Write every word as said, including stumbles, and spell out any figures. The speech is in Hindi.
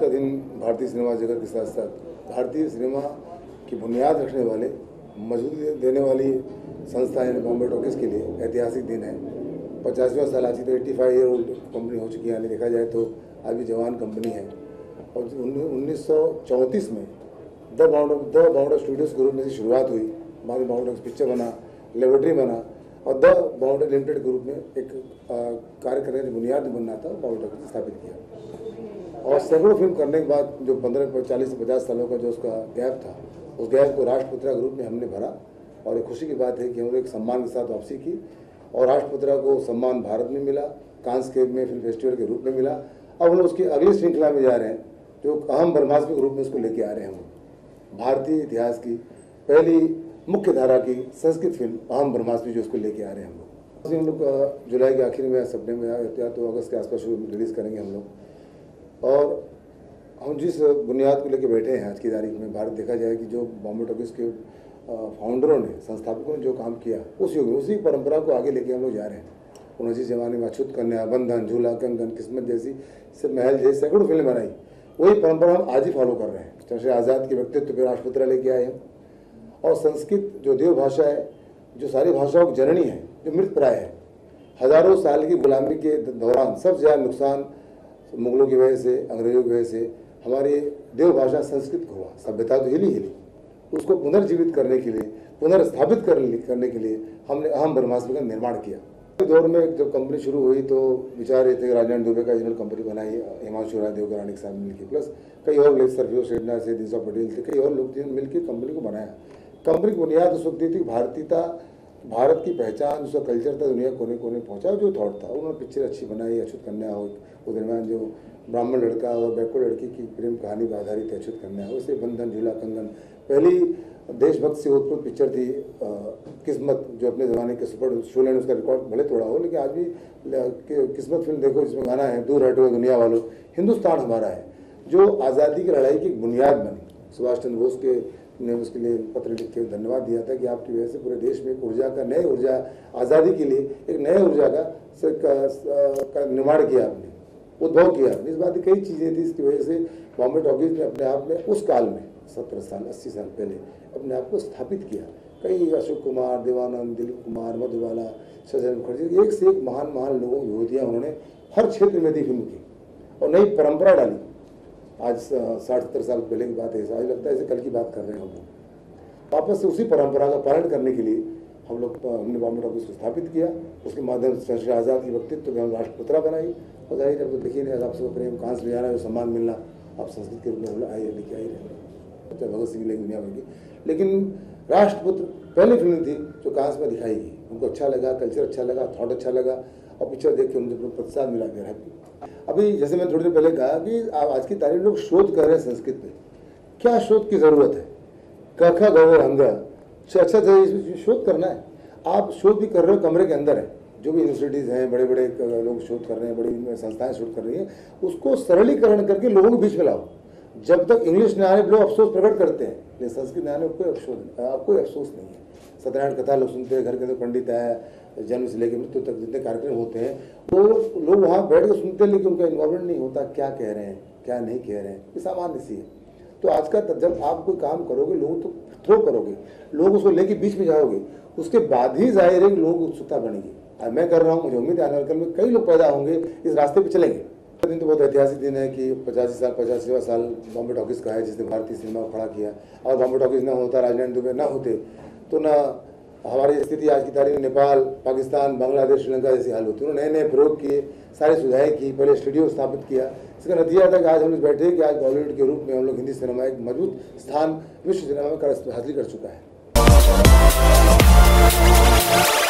का दिन भारतीय सिनेमा जगत के साथ साथ भारतीय सिनेमा की बुनियाद रखने वाले, मजबूती देने वाली संस्था यानी बॉम्बे टॉकीज़ के लिए ऐतिहासिक दिन है। पचासवां साल आज तो eighty five year old company हो चुकी है, यानी देखा जाए तो आज भी जवान कंपनी है। और उन्नीस सौ चौंतीस में the bound the bound studios group में से शुरुआत हुई। बाद में बाउंड पिक्चर बना, लेबोरेटरी बना और द बाउंड लिमिटेड ग्रुप में एक कार्य करने की बुनियाद बनना था, बाउंड टॉकीज़ स्थापित किया। और सैकड़ों फिल्म करने के बाद जो पंद्रह चालीस से पचास सालों का जो उसका गैप था, उस गैप को राष्ट्रपुत्रा ग्रुप में हमने भरा। और एक खुशी की बात है कि हमने एक सम्मान के साथ वापसी की और राष्ट्रपुत्रा को सम्मान भारत में मिला, कांस के में फिल्म फेस्टिवल के रूप में मिला। अब हम लोग उसकी अगली श्रृंखला में जा रहे हैं, जो अहम ब्रह्मास्त्र के रूप में उसको लेके आ रहे हैं। हम भारतीय इतिहास की पहली मुख्य धारा की संस्कृत फिल्म अहम ब्रह्मास्त्र जो उसको लेके आ रहे हैं हम लोग। हम लोग जुलाई के आखिर में, सितंबर में या तो अगस्त के आसपास रिलीज़ करेंगे हम लोग। और हम जिस बुनियाद को लेके बैठे हैं आज की तारीख में, भारत देखा जाए कि जो बॉम्बे टॉकीज़ के फाउंडरों ने, संस्थापकों ने जो काम किया, उस युग में उसी परंपरा को आगे लेके हम लोग जा रहे हैं। उन्नीस जमाने में अछूत कन्या, बंधन, झूला, कंगन, किस्मत जैसी सब महल जैसी सैकड़ों फिल्में बनाई, वही परंपरा हम आज ही फॉलो कर रहे हैं। जैसे आज़ाद के व्यक्तित्व पर राष्ट्रपुत्रा लेके आए हैं। और संस्कृत जो देव भाषा है, जो सारी भाषाओं की जननी है, जो मृत प्राय है, हजारों साल की गुलामी के दौरान सबसे ज़्यादा नुकसान मुगलों की वजह से, अंग्रेजों की वजह से हमारी देव भाषा संस्कृत को हुआ। सभ्यता तो हिली हिली, उसको पुनर्जीवित करने के लिए, पुनर्स्थापित करने के लिए हमने अहम ब्रह्मास्त्र का निर्माण किया। इस दौर में जब कंपनी शुरू हुई तो विचार ये थे कि राजनारायण दुबे का रीजनल कंपनी बनाई, हिमांशु राय देवगरानी के साथ मिलकर, प्लस कई और लोग, सरफियो शेडना से, दिशा पटेल थे, कई और लोग मिलकर कंपनी को बनाया। कंपनी की बुनियाद उस वक्त थी भारतीयता, भारत की पहचान, उसका कल्चर था, दुनिया कोने कोने पहुंचा, जो थॉट था। उन्होंने पिक्चर अच्छी बनाई, अछूत कन्या हो, उस दरमियान जो ब्राह्मण लड़का और बैकवर्ड लड़की की प्रेम कहानी पर आधारित है अछूत कन्या, वैसे बंधन, झूला, कंगन पहली देशभक्त से उत्पन्न पिक्चर थी। आ, किस्मत जो अपने ज़माने के सुपर शोले ने उसका रिकॉर्ड भले तोड़ा हो, लेकिन आज भी किस्मत फिल्म देखो, जिसमें गाना है दूर हटो दुनिया वालों, हिंदुस्तान हमारा है, जो आज़ादी की लड़ाई की बुनियाद बनी। सुभाष चंद्र बोस के ने उसके लिए पत्र लिख के धन्यवाद दिया था कि आपकी वजह से पूरे देश में एक ऊर्जा का, नई ऊर्जा, आज़ादी के लिए एक नए ऊर्जा का, का निर्माण किया आपने, उद्भव किया। इस बात की कई चीज़ें थी, इसकी वजह से बॉम्बे टॉकीज़ ने अपने आप में उस काल में सत्तर साल अस्सी साल पहले अपने आप को स्थापित किया। कई अशोक कुमार, देवानंद, दिलीप कुमार, मधुबाला, सजन मुखर्जी, एक से एक महान महान लोगों की विभूतियाँ उन्होंने हर क्षेत्र में दी फिल्म की और नई परंपरा डाली। आज साठ सत्तर साल पहले की बात है, आज लगता है ऐसे कल की बात कर रहे हैं हम लोग। वापस से उसी परंपरा का पालन करने के लिए हम लोग हमने बॉम्बे टॉकीज़ को स्थापित किया। उसके माध्यम से श्री आज़ाद की व्यक्तित्व में हम राष्ट्रपुत्रा बनाई। और जाहिर है, तो देखिए नहीं, आपसे प्रेम कांस ले जाना, जो सम्मान मिलना, आप संस्कृत के रूप में आइए लेके आई रहे, भगत सिंह लेकिन दुनिया भर की। लेकिन राष्ट्रपुत्र पहली फिल्म थी जो कांस में दिखाई गई, उनको अच्छा लगा, कल्चर अच्छा लगा, थॉट अच्छा लगा और पिक्चर देख के उनको प्रतिसाद मिला। गया अभी जैसे मैंने थोड़ी देर पहले कहा कि आज की तारीख लोग शोध कर रहे हैं संस्कृत में, क्या शोध की ज़रूरत है? क ख ग हंगा अच्छा शोध करना है, आप शोध भी कर रहे हो कमरे के अंदर है। जो भी यूनिवर्सिटीज़ हैं, बड़े बड़े लोग शोध कर रहे हैं, बड़ी संस्थाएं शोध कर रही हैं, उसको सरलीकरण करके लोगों के बीच में लाओ। जब तक इंग्लिश न आने लोग अफसोस प्रकट करते हैं, लेकिन संस्कृत न आने कोई अफसोस आपको अफसोस नहीं है। सत्यनारायण कथा लोग सुनते हैं, घर के अंदर पंडित है, जन्म से लेकर मृत्यु तक जितने कार्यक्रम होते हैं वो लोग वहाँ बैठ कर सुनते हैं, लेकिन उनका इन्वॉल्वमेंट नहीं होता, क्या कह रहे हैं क्या नहीं कह रहे हैं, ये सामान्य सी है। तो आज का जब आप कोई काम करोगे, लोगों तो थ्रो करोगे, लोग उसको लेके बीच में जाओगे, उसके बाद ही जाहिर है कि लोग उत्सुकता बनेगी। मैं कर रहा हूँ, मुझे उम्मीद है आने वाले कल में कई लोग पैदा होंगे, इस रास्ते पे चलेंगे। दिन तो बहुत ऐतिहासिक दिन है कि पचासी साल पचासीवां साल बॉम्बे टॉकीज़ का है, जिसने भारतीय सिनेमा को खड़ा किया। और बॉम्बे टॉकीज़ ना होता, राजनारायण दुबे ना होते, तो ना हमारी स्थिति आज की तारीख में नेपाल, पाकिस्तान, बांग्लादेश, श्रीलंका जैसी हाल होती। उन्होंने नए नए प्रयोग किए, सारी सुविधाएं की, पहले स्टूडियो स्थापित किया। इसका नतीजा था कि आज हम लोग बैठे कि आज बॉलीवुड के रूप में हम लोग हिंदी सिनेमा एक मजबूत स्थान विश्व सिनेमा में हासिल कर चुका है।